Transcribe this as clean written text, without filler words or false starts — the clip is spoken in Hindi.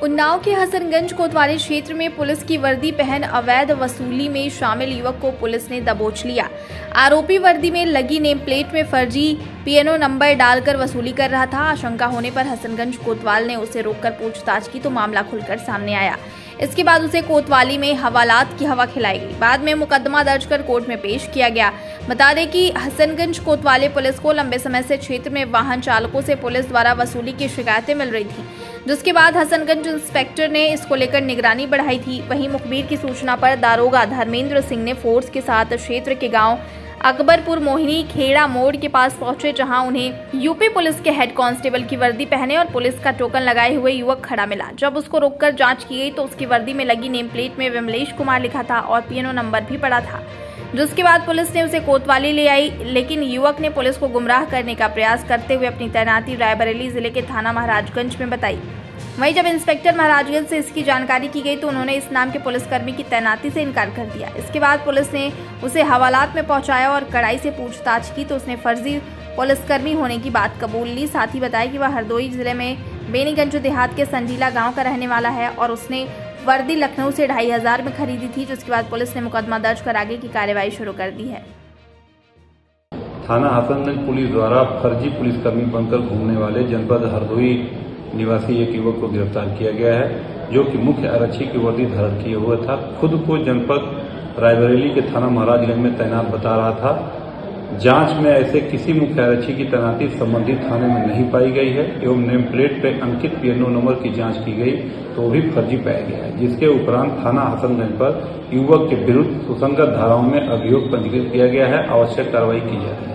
उन्नाव के हसनगंज कोतवाली क्षेत्र में पुलिस की वर्दी पहन अवैध वसूली में शामिल युवक को पुलिस ने दबोच लिया। आरोपी वर्दी में लगी नेम प्लेट में फर्जी पीएनओ नंबर डालकर वसूली कर रहा था। आशंका होने पर हसनगंज कोतवाल ने उसे रोककर पूछताछ की तो मामला खुलकर सामने आया। इसके बाद उसे कोतवाली में हवालात की हवा खिलाई गई। बाद में मुकदमा दर्ज कर कोर्ट में पेश किया गया। बता दें कि हसनगंज कोतवाली पुलिस को लंबे समय से क्षेत्र में वाहन चालकों से पुलिस द्वारा वसूली की शिकायतें मिल रही थी, जिसके बाद हसनगंज इंस्पेक्टर ने इसको लेकर निगरानी बढ़ाई थी। वहीं मुखबिर की सूचना पर दारोगा धर्मेंद्र सिंह ने फोर्स के साथ क्षेत्र के गांव अकबरपुर मोहिनी खेड़ा मोड़ के पास पहुंचे, जहां उन्हें यूपी पुलिस के हेड कांस्टेबल की वर्दी पहने और पुलिस का टोकन लगाए हुए युवक खड़ा मिला। जब उसको रोककर जांच की गई तो उसकी वर्दी में लगी नेम प्लेट में विमलेश कुमार लिखा था और पीएनओ नंबर भी पड़ा था, जिसके बाद पुलिस ने उसे कोतवाली ले आई। लेकिन युवक ने पुलिस को गुमराह करने का प्रयास करते हुए अपनी तैनाती रायबरेली जिले के थाना महाराजगंज में बताई। वहीं जब इंस्पेक्टर महाराजगंज से इसकी जानकारी की गई तो उन्होंने इस नाम के पुलिसकर्मी की तैनाती से इनकार कर दिया। इसके बाद पुलिस ने उसे हवालात में पहुंचाया और कड़ाई से पूछताछ की तो उसने फर्जी पुलिसकर्मी होने की बात कबूल ली। साथ ही बताया कि वह हरदोई जिले में बेनीगंज देहात के संजीला गांव का रहने वाला है और उसने वर्दी लखनऊ से 2500 में खरीदी थी, जिसके बाद पुलिस ने मुकदमा दर्ज कर आगे की कार्रवाई शुरू कर दी है। थाना हसनगंज पुलिस द्वारा फर्जी पुलिसकर्मी बनकर घूमने वाले जनपद हरदोई निवासी एक युवक को गिरफ्तार किया गया है, जो कि मुख्य आरक्षी की वर्दी धारण किए हुआ था। खुद को जनपद रायबरेली के थाना महाराजगंज में तैनात बता रहा था। जांच में ऐसे किसी मुख्य आरक्षी की तैनाती संबंधित थाने में नहीं पाई गई है एवं नेम प्लेट पर अंकित पीएनओ नंबर की जांच की गई तो भी फर्जी पाया गया है, जिसके उपरांत थाना हसनगंज पर युवक के विरुद्ध सुसंगत धाराओं में अभियोग पंजीकृत किया गया है। आवश्यक कार्रवाई की जा रही है।